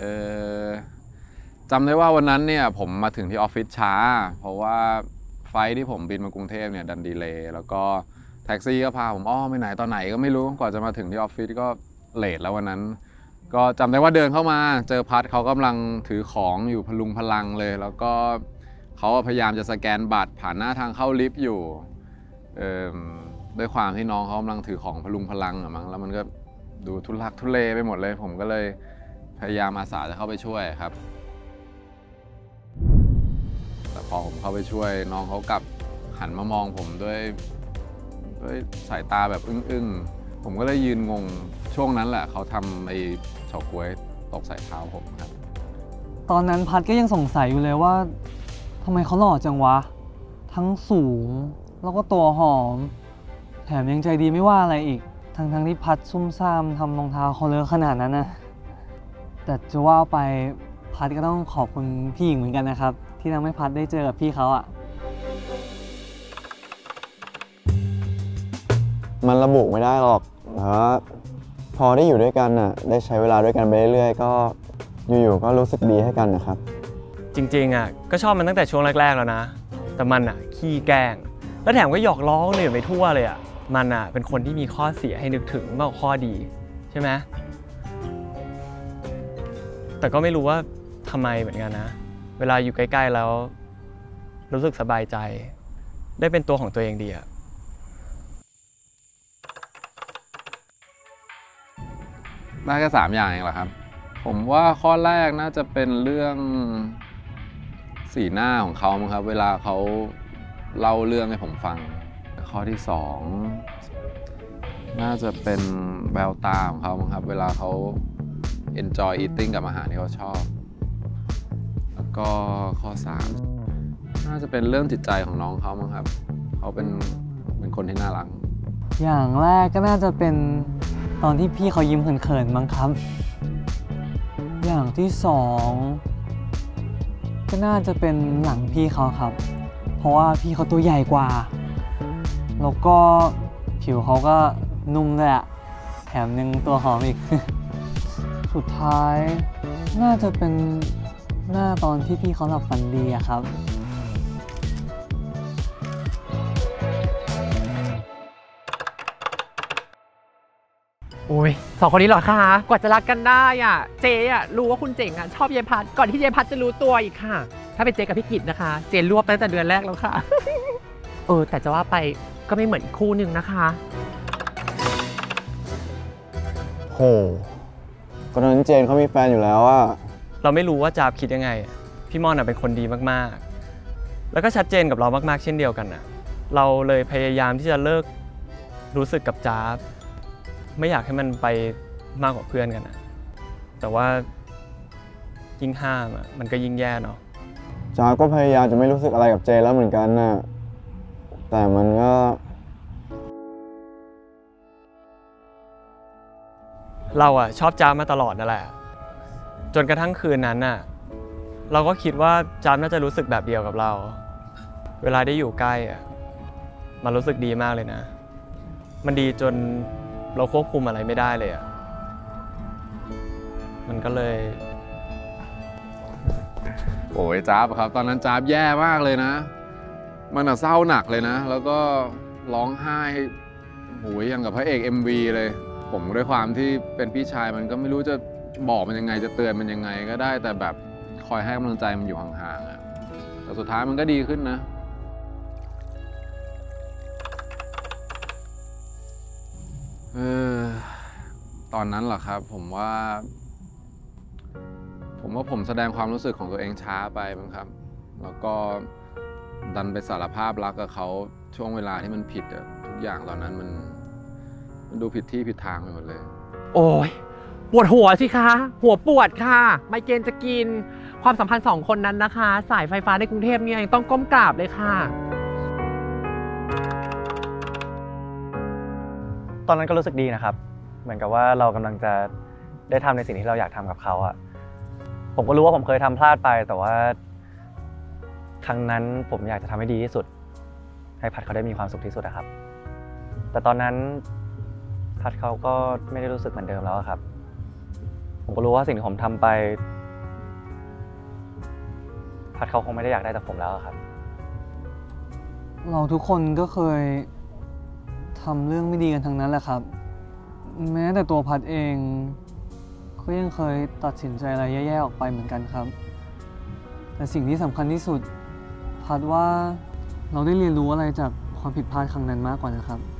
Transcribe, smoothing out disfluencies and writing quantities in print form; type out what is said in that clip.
อจำได้ว่าวันนั้นเนี่ยผมมาถึงที่ออฟฟิศช้าเพราะว่าไฟล์ที่ผมบินมากรุงเทพเนี่ยดันดีเลย์แล้วก็แท็กซี่ก็พาผมอ้อมไปไหนตอนไหนก็ไม่รู้กว่าจะมาถึงที่ออฟฟิศก็เลทแล้ววันนั้นก็จำได้ว่าเดินเข้ามาเจอพัดเขากำลังถือของอยู่พลุงพลังเลยแล้วก็เขาพยายามจะสแกนบัตรผ่านหน้าทางเข้าลิฟต์อยู่ด้วยความที่น้องเขากำลังถือของพลุงพลังอะมั้งแล้วมันก็ดูทุลักทุเลไปหมดเลยผมก็เลยพยายามอาสาจะเข้าไปช่วยครับแต่พอผมเข้าไปช่วยน้องเขากลับหันมามองผมด้วยสายตาแบบอึ้งๆผมก็เลยยืนงงช่วงนั้นแหละเขาทำไอ้เฉาก๊วยตกใส่เท้าผมครับตอนนั้นพัดก็ยังสงสัยอยู่เลยว่าทำไมเขาหล่อจังวะทั้งสูงแล้วก็ตัวหอมแถมยังใจดีไม่ว่าอะไรอีกทั้งที่พัดซุ่มซ่ามทำรองเท้าเขาเลอะขนาดนั้นนะแต่จะว่าไปพัดก็ต้องขอบคุณพี่หญิงเหมือนกันนะครับที่ทำให้พัดได้เจอกับพี่เขาอ่ะมันระบุไม่ได้หรอกแต่ว่าพอได้อยู่ด้วยกันน่ะได้ใช้เวลาด้วยกันไปเรื่อยๆก็อยู่ๆก็รู้สึกดีให้กันนะครับจริงๆอ่ะก็ชอบมันตั้งแต่ช่วงแรกๆแล้วนะแต่มันอ่ะขี้แกล้งแล้วแถมก็หยอกล้อคนอื่นไปทั่วเลยอ่ะมันอ่ะเป็นคนที่มีข้อเสียให้นึกถึงมากกว่าข้อดีใช่ไหมแต่ก็ไม่รู้ว่าทำไมเหมือนกันนะเวลาอยู่ใกล้ๆแล้วรู้สึกสบายใจได้เป็นตัวของตัวเองดีอ่ะได้แค่3 อย่างเองเหรอครับผมว่าข้อแรกน่าจะเป็นเรื่องสีหน้าของเขามั้งครับเวลาเขาเล่าเรื่องให้ผมฟังข้อที่2น่าจะเป็นแววตาของเขามั้งครับเวลาเขา enjoy eating กับอาหารที่เขาชอบแล้วก็ข้อ3น่าจะเป็นเรื่องจิตใจของน้องเขามั้งครับเขาเป็นคนที่น่ารักอย่างแรกก็น่าจะเป็นตอนที่พี่เขายิ้มเขินๆมั้งครับอย่างที่2ก็น่าจะเป็นหลังพี่เขาครับเพราะว่าพี่เขาตัวใหญ่กว่าแล้วก็ผิวเขาก็นุ่มด้วยอะแถมยังตัวหอมอีก สุดท้ายน่าจะเป็นหน้าตอนที่พี่เขาหลับฝันดีอะครับอุ้ย2 คนนี้เหรอคะกว่าจะรักกันได้อ่ะเจ๊อ่ะรู้ว่าคุณเจ๋งอ่ะชอบเยพัดก่อนที่เยพัดจะรู้ตัวอีกค่ะถ้าเป็นเจ๊กับพี่กิตนะคะเจ๊รวบตั้งแต่เดือนแรกแล้วค่ะ แต่จะว่าไปก็ไม่เหมือนคู่หนึ่งนะคะโหตอนนั้นเจนเขามีแฟนอยู่แล้วอะเราไม่รู้ว่าจาบคิดยังไงพี่ม่อนเป็นคนดีมากๆแล้วก็ชัดเจนกับเรามากๆเช่นเดียวกันนะเราเลยพยายามที่จะเลิกรู้สึกกับจาบไม่อยากให้มันไปมากกว่าเพื่อนกันนะแต่ว่ายิ่งห้ามมันก็ยิ่งแย่เนาะจ้าก็พยายามจะไม่รู้สึกอะไรกับเจนแล้วเหมือนกันนะแต่มันก็เราชอบจามมาตลอดนั่นแหละจนกระทั่งคืนนั้นเราก็คิดว่าจามน่าจะรู้สึกแบบเดียวกับเราเวลาได้อยู่ใกล้มันรู้สึกดีมากเลยนะมันดีจนเราควบคุมอะไรไม่ได้เลยมันก็เลยโอ้ยจ๊าบครับตอนนั้นจ๊าบแย่มากเลยนะมันเศร้าหนักเลยนะแล้วก็ร้องไห้โหยอย่างกับพระเอก MV เลยผมด้วยความที่เป็นพี่ชายมันก็ไม่รู้จะบอกมันยังไงจะเตือนมันยังไงก็ได้แต่แบบคอยให้กำลังใจมันอยู่ห่างๆแต่สุดท้ายมันก็ดีขึ้นนะตอนนั้นเหรอครับผมว่าผมแสดงความรู้สึกของตัวเองช้าไปมั้งครับแล้วก็ดันไปสารภาพรักกับเขาช่วงเวลาที่มันผิดทุกอย่างตอนนั้นมันดูผิดที่ผิดทางไปหมดเลยโอ้ยปวดหัวสิคะหัวปวดค่ะไมเกรนจะกินความสัมพันธ์2 คนนั้นนะคะสายไฟฟ้าในกรุงเทพเนี่ยยังต้องก้มกราบเลยค่ะตอนนั้นก็รู้สึกดีนะครับเหมือนกับว่าเรากำลังจะได้ทำในสิ่งที่เราอยากทำกับเขาผมก็รู้ว่าผมเคยทำพลาดไปแต่ว่าครั้งนั้นผมอยากจะทำให้ดีที่สุดให้พัดเขาได้มีความสุขที่สุดครับแต่ตอนนั้นพัดเขาก็ไม่ได้รู้สึกเหมือนเดิมแล้วครับผมก็รู้ว่าสิ่งที่ผมทำไป พัดเขาคงไม่ได้อยากได้จากผมแล้วอะครับเราทุกคนก็เคยทำเรื่องไม่ดีกันทั้งนั้นแหละครับ แม้แต่ตัวพัดเองก็ยังเคยตัดสินใจอะไรแย่ๆออกไปเหมือนกันครับ แต่สิ่งที่สำคัญที่สุดพัดว่าเราได้เรียนรู้อะไรจากความผิดพลาดครั้งนั้นมากกว่านะครับ